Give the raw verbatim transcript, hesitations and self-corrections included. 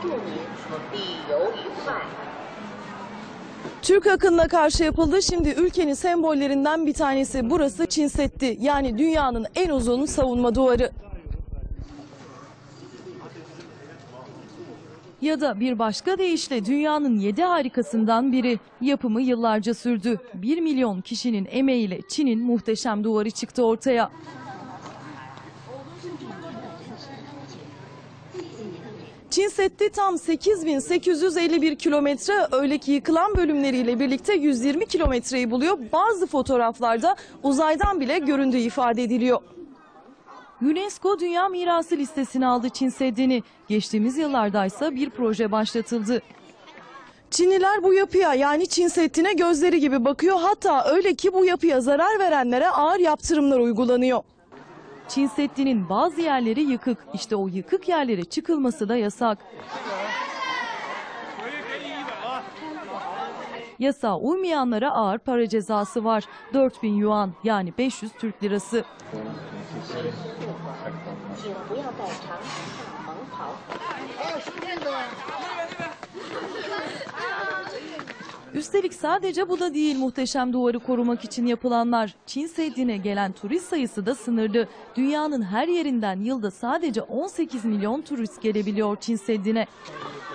Türk akınına karşı yapıldı. Şimdi ülkenin sembollerinden bir tanesi burası Çin Seddi. Yani dünyanın en uzun savunma duvarı. Ya da bir başka deyişle dünyanın yedi harikasından biri. Yapımı yıllarca sürdü. Bir milyon kişinin emeğiyle Çin'in muhteşem duvarı çıktı ortaya. Çin Seddi tam sekiz bin sekiz yüz elli bir kilometre, öyle ki yıkılan bölümleriyle birlikte yüz yirmi kilometreyi buluyor. Bazı fotoğraflarda uzaydan bile göründüğü ifade ediliyor. UNESCO Dünya Mirası listesine aldı Çin Seddi'ni. Geçtiğimiz yıllardaysa bir proje başlatıldı. Çinliler bu yapıya, yani Çin Seddi'ne gözleri gibi bakıyor. Hatta öyle ki bu yapıya zarar verenlere ağır yaptırımlar uygulanıyor. Çin Seddi'nin bazı yerleri yıkık. İşte o yıkık yerlere çıkılması da yasak. Yasağa uymayanlara ağır para cezası var. dört bin yuan, yani beş yüz Türk lirası. Üstelik sadece bu da değil, muhteşem duvarı korumak için yapılanlar. Çin Seddi'ne gelen turist sayısı da sınırlı. Dünyanın her yerinden yılda sadece on sekiz milyon turist gelebiliyor Çin Seddi'ne.